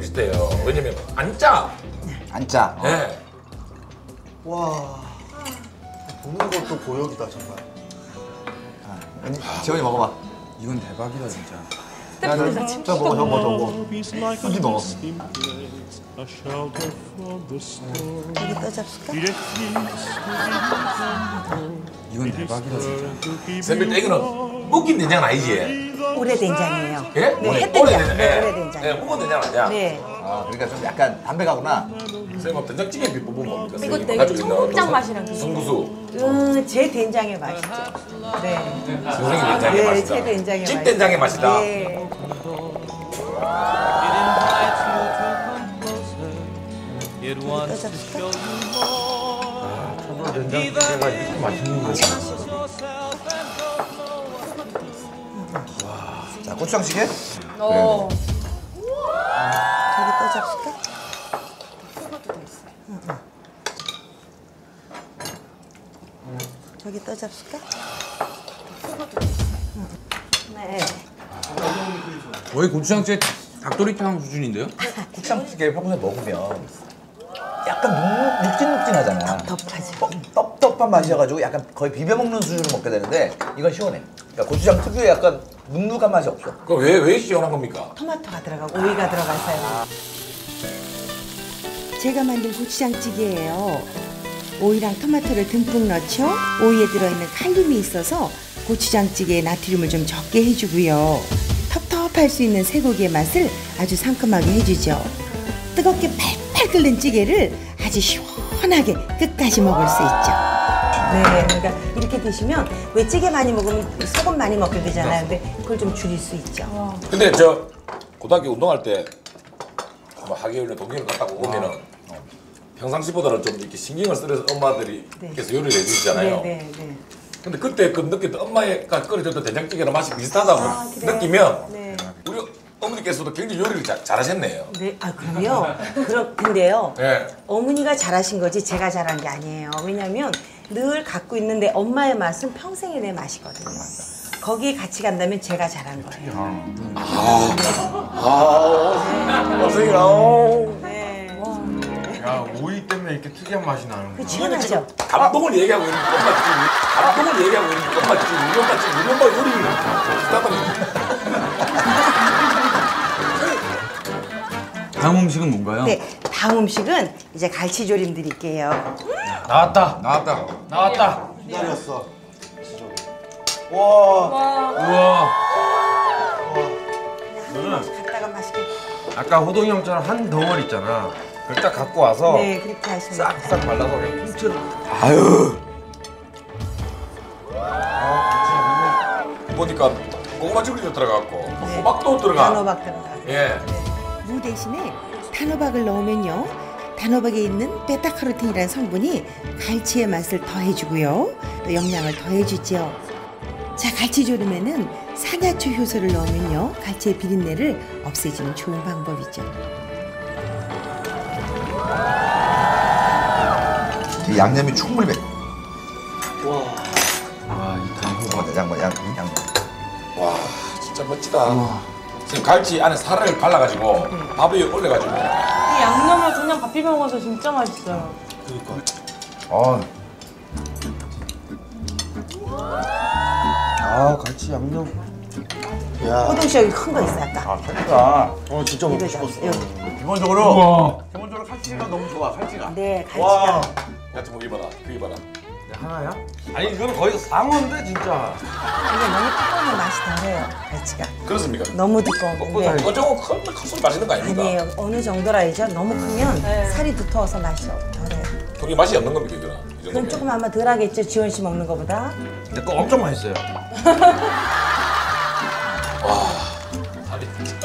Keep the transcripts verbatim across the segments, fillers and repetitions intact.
비슷해요. 왜냐면 안 짜. 안 짜. 네. 와, 보는 것도 고역이다 정말. 언니, 재원이 먹어봐. 이건 대박이다 진짜. 야, 너, 저 먹어, 저 먹어, 저 먹어. 언니 먹어. 여기 또 잡수까? 이건 대박이다 진짜. 쌤들 이거는 묵긴 된장은 아니지? 오래된장이에요. 예? 네, 오래- 햇땡장. 오래된장. 네, 예. 오래된장. 예, 묵은 된장 아니야? 네. 아, 그러니까 좀 약간 담백하구나. 쌤은 된장찌개 비법은 뭡니까? 이거 쌤이 되게 가지고 있는 어떤 청장 선- 맛이랑 비슷해요. 승부수. 음, 제 된장의 맛이죠. 네. 선생님 된장의 네, 맛이다. 제 된장의 집 맛. 된장의 맛이다. 네. 또 잡수까? 초보 된장찌개가 이렇게 맛있는 거지. 자, 고추장찌개? 어. 여기 또 잡수까? 응, 응. 저기 또 잡수까? 응. 네. 거의 고추장찌개 닭도리탕 수준인데요? 고추장찌개 평소에 먹으면 약간 눅, 눅진눅진하잖아. 덥하지. 떡, 떡떡한 맛이어가지고 약간 거의 비벼먹는 수준으로 먹게 되는데 이건 시원해. 그러니까 고추장 특유의 약간 눅눅한 맛이 없어. 그럼 왜, 왜 시원한 겁니까? 토마토가 들어가고 오이가 들어가서요. 제가 만든 고추장찌개예요. 오이랑 토마토를 듬뿍 넣죠. 오이에 들어있는 칼륨이 있어서 고추장찌개에 나트륨을 좀 적게 해주고요. 텁텁할 수 있는 쇠고기의 맛을 아주 상큼하게 해주죠. 뜨겁게 팔팔 끓는 찌개를 아주 시원하게 끝까지 먹을 수 있죠. 네, 그러니까 이렇게 드시면 왜 찌개 많이 먹으면 소금 많이 먹게 되잖아요. 근데 그걸 좀 줄일 수 있죠. 근데 저 고등학교 운동할 때 뭐 하계울에 동경을 갔다가 오면은 평상시보다는 좀 이렇게 신경을 쓰여서 엄마들이 네. 께서 요리를 해주시잖아요. 네, 네, 네. 근데 그때 그 느꼈던 엄마가 끓여줬던 된장찌개랑 맛이 비슷하다고 아, 그래요? 느끼면 네. 우리 어머니께서도 굉장히 요리를 자, 잘하셨네요. 네, 아 그럼요. 그렇 근데요. 네. 어머니가 잘하신 거지 제가 잘한 게 아니에요. 왜냐면 늘 갖고 있는데 엄마의 맛은 평생의 내 맛이거든요. 거기에 같이 간다면 제가 잘한 거예요. 아, 선생님, 아우. 네. 야, 오이 때문에 이렇게 특이한 맛이 나는 그 거야. 시원하죠. 감동을 얘기하고 있는 게 엄마 지금 감동을 얘기하고 있는 게 엄마 지금 우리 엄마 지금 우리 엄마 요리를 비슷하다니. 다음 음식은 뭔가요? 네, 다음 음식은 이제 갈치조림 드릴게요. 나왔다. 나왔다. 나왔다. 기다렸어. 와. 우와. 너는 갖다가 맛있게. 아까 호동이 형처럼 한 덩어리 있잖아. 그걸 딱 갖고 와서 네, 그렇게 하시면 돼요. 싹싹 발라서 그냥 통째로. 아유. 보니까 고구마 줄기도 들어갔고 네. 호박도 들어가. 단호박 들어가고. 예. 무 대신에 단호박을 넣으면요. 단호박에 있는 베타카로틴이라는 성분이 갈치의 맛을 더해주고요. 또 영양을 더해주죠. 자, 갈치조림에는 산야초 효소를 넣으면요. 갈치의 비린내를 없애주는 좋은 방법이죠. 이 양념이 충분히 배. 와, 이 단호박. 양, 양, 양. 와, 진짜 멋지다. 지금 갈치 안에 살을 발라가지고 밥 위에 올려가지고. 이 양념을 그냥 밥 비벼 먹어서 진짜 맛있어요. 아. 아, 같이 양념. 야. 호동 씨 여기 큰 거 있어 아까. 아, 칼치가. 어, 진짜 먹고 이거죠. 싶었어. 여기. 기본적으로 우와. 기본적으로 칼치가 너무 좋아. 칼치가. 네, 와. 갈치가. 같은 거 입어라. 그 입어라. 하나야? 아니, 이거는 거의 상어인데 진짜. 이게 너무 두꺼우면 맛이 다르요 갈치가. 그렇습니까? 너무 두꺼운데. 어쩌고 큰 컸으면 맛있는 거 아닙니까? 아니에요. 어느 정도라 이죠. 너무 크면 네. 살이 두터워서 맛이 덜해요. 그게 맛이 없는 겁니까, 이거는? 이 그럼 정도면? 조금 아마 덜하겠죠. 지원 씨 먹는 거보다. 근데 그거 엄청 맛있어요. 살이.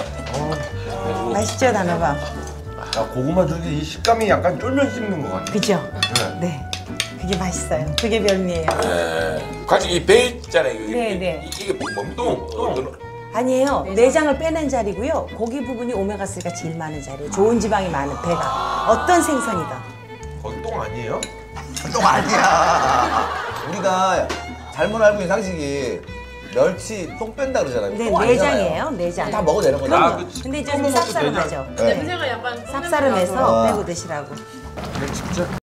맛있죠, 단호박. 야, 고구마 줄기 이 식감이 약간 쫄면 씹는 것 같아. 그죠? 네. 네. 그게 맛있어요. 그게 별미예요. 예. 갈치 이 배 있잖아요. 이게, 네, 네. 이- 이게 뭡니까? 똥. 아니에요. 내장을 빼낸 자리고요. 고기 부분이 오메가삼가 제일 많은 자리예요. 좋은 지방이 많은 배가. 어떤 생선이든. 거기 똥 아니에요? 똥 아니야. 우리가 잘못 알고 있는 상식이 멸치 똥 뺀다 그러잖아요. 네, 똥 아니잖아요. 내장이에요. 내장. 다 먹어도 되는 거죠? 아, 그치. 근데 이제 좀 쌉싸름하죠. 네. 냄새가 약간 쌉싸름해서 아. 빼고 드시라고. 진짜